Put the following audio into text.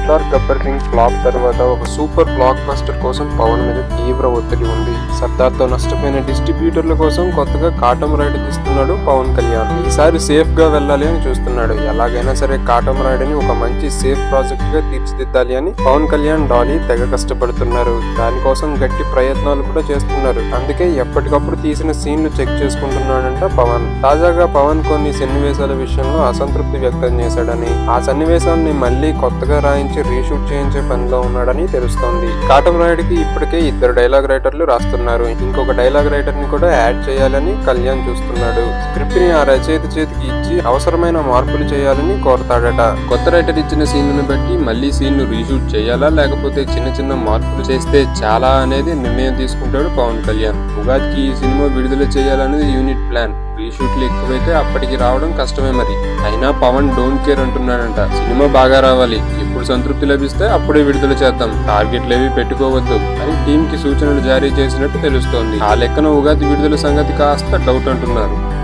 Sardar Gabbar Singh flop తర్వాత ఒక super block buster కోసం పవన్ మీద తీవ్ర ఒత్తిడి ఉంది. సర్దార్ తో నష్టపోయిన డిస్ట్రిబ్యూటర్ల కోసం కొత్తగా కాటమ్ రైడ్ తీస్తున్నాడు పవన్ కళ్యాణ్. ఈసారి సేఫ్ గా వెళ్ళాలి అని చూస్తున్నాడు. ఎలాగైనా సరే కాటమ్ రైడ్ ని ఒక మంచి సేఫ్ ప్రాజెక్ట్ గా తీర్చిదిద్దాలి అని పవన్ కళ్యాణ్, డాలీ తెగ కష్టపడుతున్నారు. దానికోసం గట్టి ప్రయత్నాలు కూడా చేస్తున్నారు. అందుకే ఎప్పటికప్పుడు తీసిన సీన్లు చెక్ చేసుకుంటున్నాడంట పవన్. తాజాగా పవన్ కొన్ని సన్నివేశాల విషయంలో అసంతృప్తి వ్యక్తం చేశాడని, ఆ సన్నివేశాన్ని మళ్లీ కొత్తగా రాయించి రీషూట్ చేయించే పనిలో ఉన్నాడని తెలుస్తోంది. కాటమ్ రైడ్ కి ఇప్పటికే 2 డైలాగ్ రైటర్లు రాస్తున్నారు. ఇంకొక డైలాగ్ రైటర్ ని కూడా యాడ్ చేయాలని కళ్యాణ్ చూస్తున్నాడు. స్క్రిప్ట్ ని ఆ రచయిత చేతికి ఇచ్చి అవసరమైన మార్పులు చేయాలని కోరతాడట. కొత్త రైటర్ ఇచ్చిన సీన్లను బట్టి మళ్లీ సీన్ ను రీషూట్ చేయాలా లేకపోతే చిన్న చిన్న మార్పులు చేస్తే చాలా అనేది నిర్ణయం తీసుకుంటాడు పవన్ కళ్యాణ్. ఉగాదికి ఈ సినిమా విడుదల చేయాలనేది యూనిట్ ప్లాన్. రీషూట్లు ఎక్కువైతే అప్పటికి రావడం కష్టమే మరి. అయినా పవన్ డోంట్ కేర్ అంటున్నాడంట. సినిమా బాగా రావాలి, ఎప్పుడు సంతృప్తి లభిస్తే అప్పుడే విడుదల చేద్దాం, టార్గెట్లేవి పెట్టుకోవద్దు అని టీమ్ కి సూచనలు జారీ చేసినట్టు తెలుస్తోంది. ఆ లెక్కన ఉగాది విడుదల సంగతి కాస్త డౌట్ అంటున్నారు.